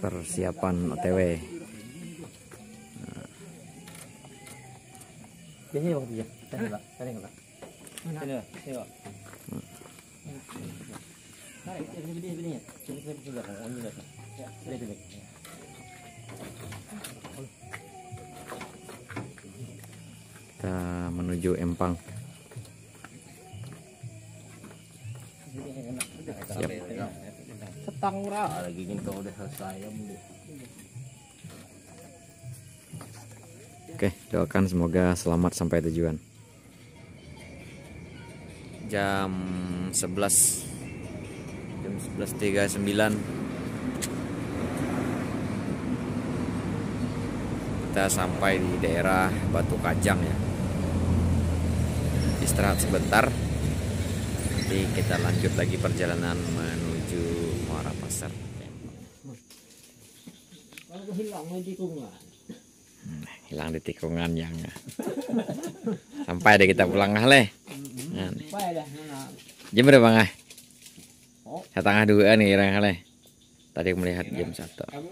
persiapan OTW. Biasanya waktu dia, tadi Pak. Sini Pak. Tarik, ini. Sini belakang, ini belakang. Ya, sini. Kita menuju Empang. Siap. Setang lagi gitu udah selesai ya. Oke, doakan semoga selamat sampai tujuan. Jam 11. Jam 11.39. Kita sampai di daerah Batu Kajang ya. Istirahat sebentar. Nanti kita lanjut lagi perjalanan menuju Muara Pasar. Kalau hilang di tikungan. Hilang di tikungan yang sampai deh kita pulang leh. Jam berapa ngah? Setengah 2 nih orang leh. Tadi melihat jam 1.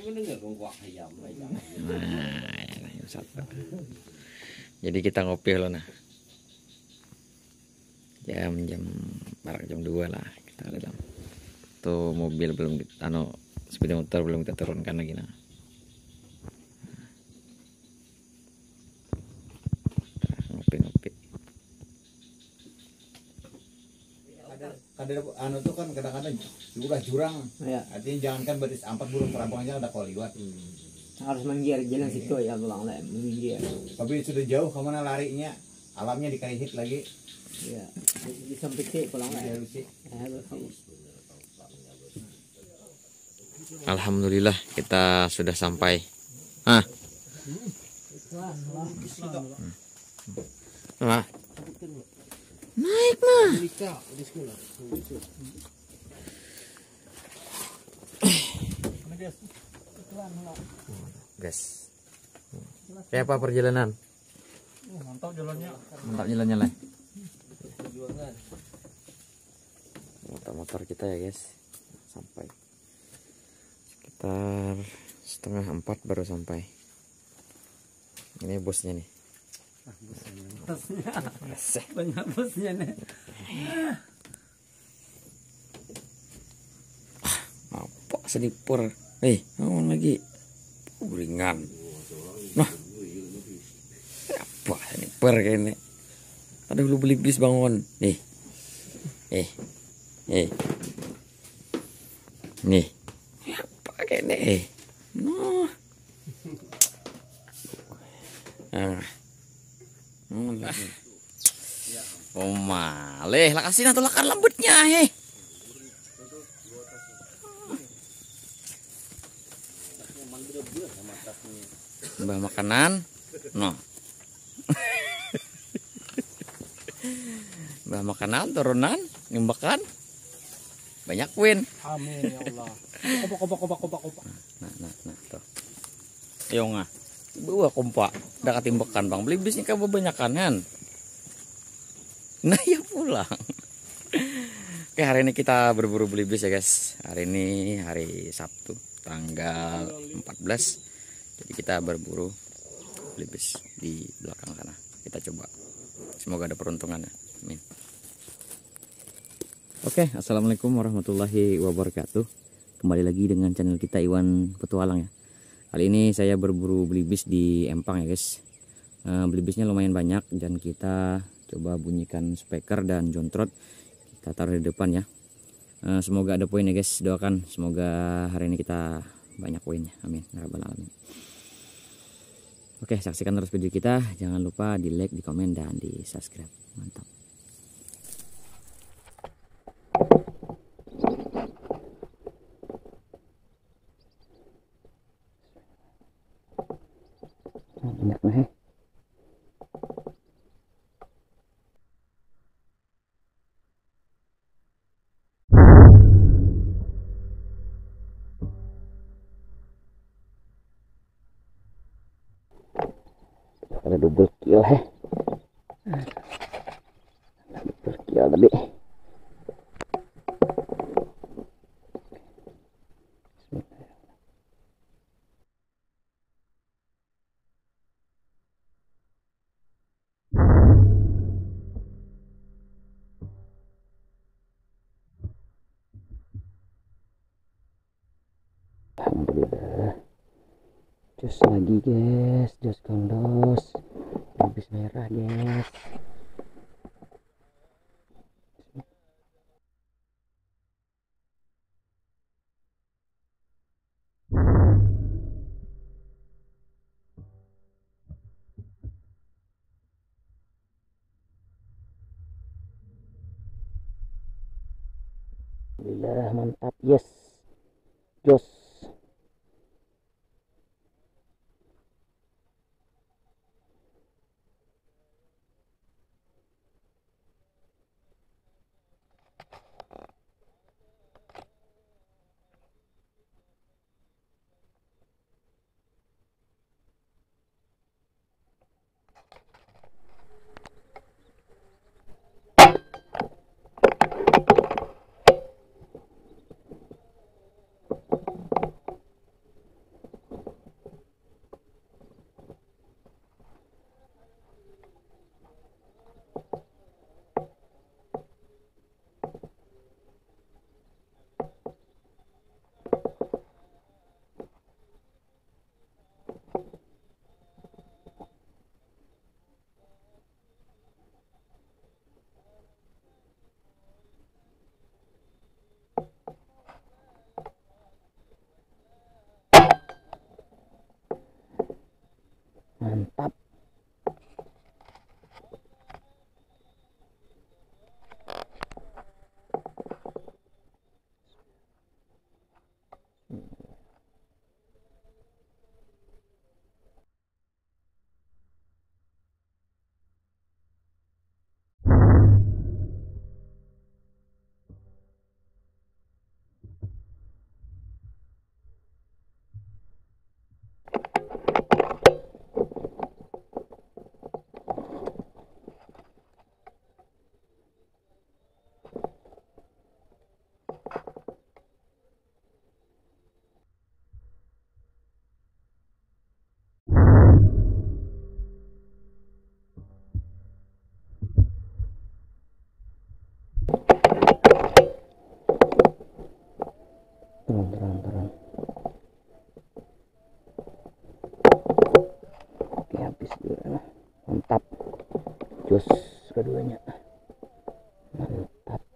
Nah, jam 1. Jadi kita ngopi loh nah. Jam barak jam 2 lah kita dalam. Tuh mobil belum sepeda motor belum kita turunkan lagi nah. Ngopi. Ada anu tuh kan kadang-kadang udah jurang. Ya. Artinya jangankan baris 4 burung terabang aja ada kalau liwat. Harus menggir jalan situ ya pulang lah, menggir. Tapi sudah jauh kemana larinya? Alamnya dikait lagi. Ya, di samping pulang lah. Alhamdulillah kita sudah sampai. Nah, naik mah. Guys, kayak apa perjalanan? Mantap jalannya. Mantap jalannya lah. Motor kita ya guys, sampai sekitar 3:30 baru sampai. Ini bosnya nih. Banyak bosnya nih. Apa selipur? Ngomong lagi. Ringan. Nah. Apa selipur kayaknya. Ada lu beli bis bangun. Nih. Nih. Apa kayaknya? Noh. Oh maleh, lah kasih nanti lakan lembutnya Mbah makanan, no. Mbah makanan turunan, ngimbakan, banyak win. Amin ya Allah. Kopak. Nah, tuh. Ayo ngah. Bawa kompak, udah ketimbakan bang. Beli bisnya kamu banyakan kan? Nah ya pulang. Oke, hari ini kita berburu beli bis ya guys. Hari ini hari Sabtu tanggal 14. Jadi kita berburu beli bis di belakang sana. Kita coba. Semoga ada peruntungannya. Amin. Oke, assalamualaikum warahmatullahi wabarakatuh. Kembali lagi dengan channel kita Iwan Petualang ya. Kali ini saya berburu beli bis di Empang ya guys. Beli bisnya lumayan banyak dan kita coba bunyikan speaker dan jontrot. Kita taruh di depan ya. Semoga ada poin ya guys. Doakan semoga hari ini kita banyak poinnya. Amin ya rabbal alamin. Oke, saksikan terus video kita. Jangan lupa di like, di komen, dan di subscribe. Mantap. Banyak nih. Ada double kill double kill tadi. Jos lagi guys, jos kondos, belibis merah guys. Alhamdulillah mantap, yes, jos. Mantap. Turun. Oke, habis dulu. Mantap, jos keduanya. Mantap.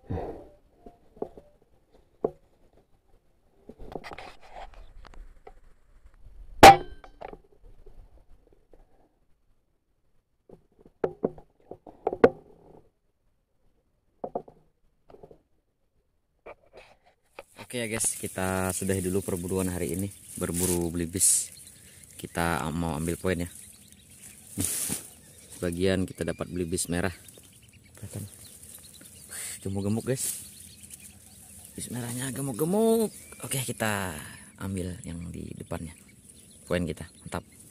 Oke ya guys, kita sudahi dulu perburuan hari ini, berburu belibis. Kita mau ambil poin ya. Sebagian kita dapat belibis merah. Kelihatan. Gemuk-gemuk guys. Belibis merahnya gemuk-gemuk. Oke, kita ambil yang di depannya. Poin kita, mantap.